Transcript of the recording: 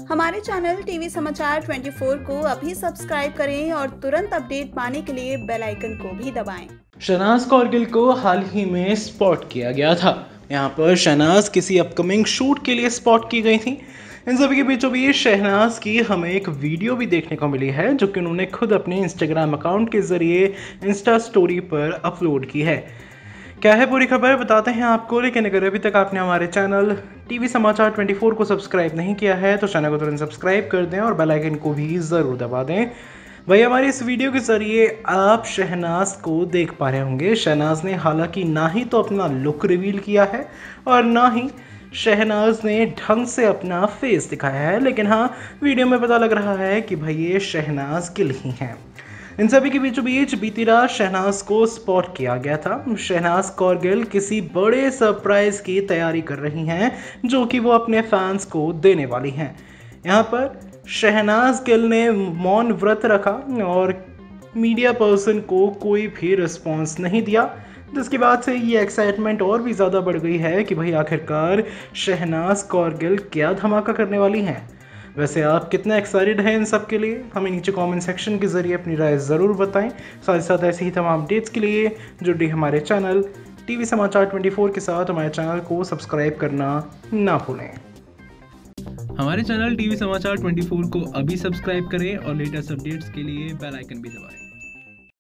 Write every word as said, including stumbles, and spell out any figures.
हमारे channel TV समाचार चौबीस को अभी सब्सक्राइब करें और तुरंत अपडेट पाने के लिए बेल आइकन को भी दबाएं। शहनाज कौरगिल को हाल ही में स्पॉट किया गया था। यहाँ पर शहनाज किसी अपकमिंग शूट के लिए स्पॉट की गई थी। इन सभी के बीचों बीच शहनाज की हमें एक वीडियो भी देखने को मिली है, जो कि उन्होंने खुद अपने इंस्टाग्राम अकाउंट के जरिए इंस्टा स्टोरी पर अपलोड की है। क्या है पूरी खबर बताते हैं आपको, लेकिन अगर अभी तक आपने हमारे चैनल टीवी समाचार चौबीस को सब्सक्राइब नहीं किया है तो चैनल को तुरंत सब्सक्राइब कर दें और बेल आइकन को भी ज़रूर दबा दें। भाई हमारी इस वीडियो के जरिए आप शहनाज को देख पा रहे होंगे। शहनाज ने हालांकि ना ही तो अपना लुक रिवील किया है और ना ही शहनाज ने ढंग से अपना फेस दिखाया है, लेकिन हाँ वीडियो में पता लग रहा है कि भाई ये शहनाज गिल ही हैं। इन सभी के बीचों बीच बीती रात शहनाज को स्पॉट किया गया था। शहनाज कौरगिल किसी बड़े सरप्राइज की तैयारी कर रही हैं, जो कि वो अपने फैंस को देने वाली हैं। यहाँ पर शहनाज गिल ने मौन व्रत रखा और मीडिया पर्सन को कोई भी रिस्पॉन्स नहीं दिया, जिसके बाद से ये एक्साइटमेंट और भी ज़्यादा बढ़ गई है कि भाई आखिरकार शहनाज कौरगिल क्या धमाका करने वाली हैं। वैसे आप कितने एक्साइटेड हैं इन सब के लिए, हमें नीचे कमेंट सेक्शन के जरिए अपनी राय ज़रूर बताएं। साथ ही साथ ऐसे ही तमाम अपडेट्स के लिए जुड़े हमारे चैनल टीवी समाचार चौबीस के साथ हमारे चैनल को सब्सक्राइब करना ना भूलें। हमारे चैनल टीवी समाचार चौबीस को अभी सब्सक्राइब करें और लेटेस्ट अपडेट्स के लिए बेल आइकन भी दबाएं।